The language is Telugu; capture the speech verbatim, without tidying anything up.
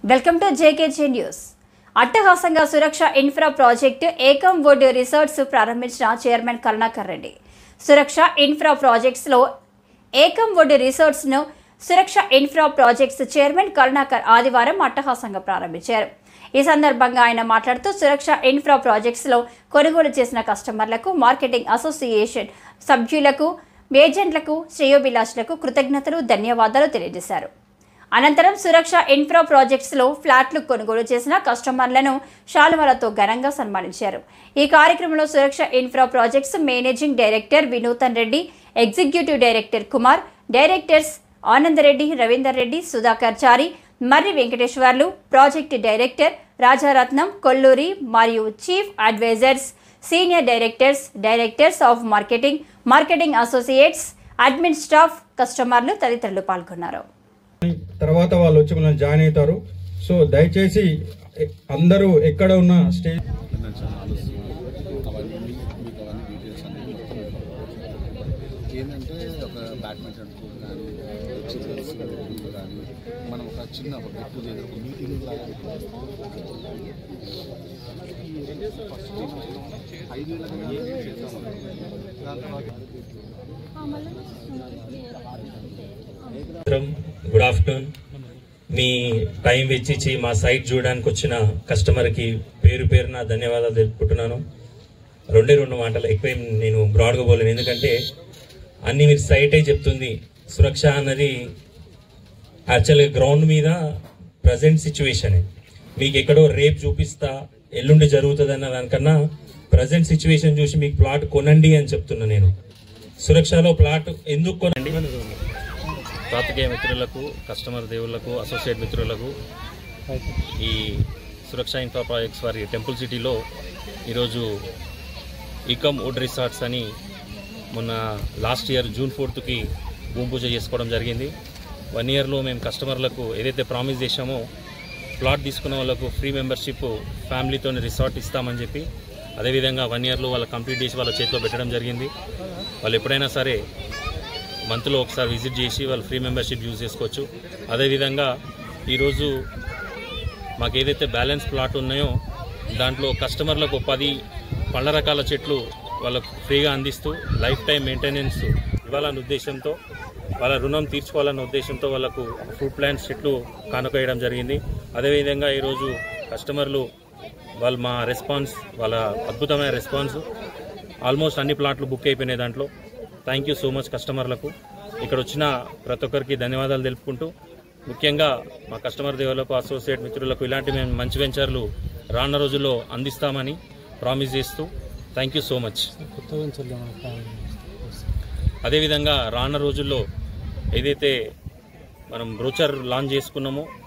Welcome to JKG news. అట్టహాసంగా Suraksha infra project Ekam wood resorts ప్రారంభించిన చైర్మన్ కరుణాకర్ రెడ్డి. సురక్ష ఇన్ఫ్రా ప్రాజెక్ట్స్లో ఏకం వుడ్ రిసార్ట్స్ను Suraksha infra projects chairman Karunakar ఆదివారం అట్టహాసంగా ప్రారంభించారు. ఈ సందర్భంగా ఆయన మాట్లాడుతూ సురక్ష ఇన్ఫ్రా ప్రాజెక్ట్స్లో కొనుగోలు చేసిన కస్టమర్లకు, మార్కెటింగ్ అసోసియేషన్ సభ్యులకు, ఏజెంట్లకు, శ్రేయోభిలాషులకు కృతజ్ఞతలు, ధన్యవాదాలు తెలియజేశారు. అనంతరం సురక్ష ఇన్ఫ్రా ప్రాజెక్ట్స్లో ఫ్లాట్లు కొనుగోలు చేసిన కస్టమర్లను శాలువాలతో ఘనంగా సన్మానించారు. ఈ కార్యక్రమంలో Suraksha infra projects managing director Vinuthan Reddy, executive director Kumar, directors Anandreddy, Ravinder Reddy, Sudhakar Chari, Marri Venkateswarlu, project director Rajaratnam, Kolluri మరియు chief advisors, senior directors, directors of marketing, marketing associates, admin staff, కస్టమర్లు తదితరులు పాల్గొన్నారు. తర్వాత వాళ్ళు వచ్చి మనం జాయిన్ అవుతారు. సో దయచేసి అందరూ ఎక్కడ ఉన్న స్టేజ్ ఏంటంటే ఒక బ్యాడ్మింటన్ కోర్ట్ కానీ కానీ మనం ఒక చిన్న ఒక గెట్ టుగెదర్ ఒక మీటింగ్ లాగా ఫస్ట్ ఐదు గుడ్ ఆఫ్టర్నూన్. మీ టైం వెచ్చించి మా సైట్ చూడడానికి వచ్చిన కస్టమర్కి పేరు పేరున ధన్యవాదాలు తెలుపుకుంటున్నాను. రెండే రెండు మాటలు, ఎక్కువ నేను బ్రాడ్గా పోలేను, ఎందుకంటే అన్ని మీరు సైటే చెప్తుంది. సురక్ష అన్నది యాక్చువల్గా గ్రౌండ్ మీద ప్రజెంట్ సిచ్యువేషన్. మీకు ఎక్కడో రేపు చూపిస్తా ఎల్లుండి జరుగుతుంది అన్న దానికన్నా ప్రజెంట్ సిచ్యువేషన్ చూసి మీకు ప్లాట్ కొనండి అని చెప్తున్నా. నేను సురక్షలో ప్లాట్ ఎందుకు కొనండి? పాత్రికేయ మిత్రులకు, కస్టమర్ దేవుళ్లకు, అసోసియేట్ మిత్రులకు, ఈ సురక్ష ఇన్ఫ్రా ప్రాజెక్ట్స్ వారి టెంపుల్ సిటీలో ఈరోజు ఏకం వుడ్ రిసార్ట్స్ అని మొన్న లాస్ట్ ఇయర్ జూన్ ఫోర్త్కి భూమి పూజ చేసుకోవడం జరిగింది. వన్ ఇయర్లో మేము కస్టమర్లకు ఏదైతే ప్రామిస్ చేశామో ప్లాట్ తీసుకున్న వాళ్ళకు ఫ్రీ మెంబర్షిప్, ఫ్యామిలీతో రిసార్ట్ ఇస్తామని చెప్పి అదేవిధంగా వన్ ఇయర్లో వాళ్ళ కంప్లీట్ చేసి వాళ్ళ చేతిలో పెట్టడం జరిగింది. వాళ్ళు ఎప్పుడైనా సరే మంత్లో ఒకసారి విజిట్ చేసి వాళ్ళు ఫ్రీ మెంబర్షిప్ యూజ్ చేసుకోవచ్చు. అదేవిధంగా ఈరోజు మాకు ఏదైతే బ్యాలెన్స్ ప్లాట్ ఉన్నాయో దాంట్లో కస్టమర్లకు పది పళ్ళ రకాల చెట్లు వాళ్ళకు ఫ్రీగా అందిస్తూ లైఫ్ టైం మెయింటెనెన్స్ ఇవ్వాలన్న ఉద్దేశంతో, వాళ్ళ రుణం తీర్చుకోవాలన్న ఉద్దేశంతో వాళ్ళకు ఫ్రూట్ ప్లాంట్స్ చెట్లు కానుకేయడం జరిగింది. అదేవిధంగా ఈరోజు కస్టమర్లు వాళ్ళు మా రెస్పాన్స్, వాళ్ళ అద్భుతమైన రెస్పాన్స్, ఆల్మోస్ట్ అన్ని ప్లాట్లు బుక్ అయిపోయినాయి. దాంట్లో థ్యాంక్ యూ సో మచ్ కస్టమర్లకు. ఇక్కడ వచ్చిన ప్రతి ఒక్కరికి ధన్యవాదాలు తెలుపుకుంటూ, ముఖ్యంగా మా కస్టమర్ దేవులకు, అసోసియేట్ మిత్రులకు ఇలాంటి మేము మంచి వెంచర్లు రానున్న రోజుల్లో అందిస్తామని ప్రామిస్ చేస్తూ థ్యాంక్ యూ సో మచ్. అదేవిధంగా రానున్న రోజుల్లో ఏదైతే మనం బ్రోచర్ లాంచ్ చేసుకున్నామో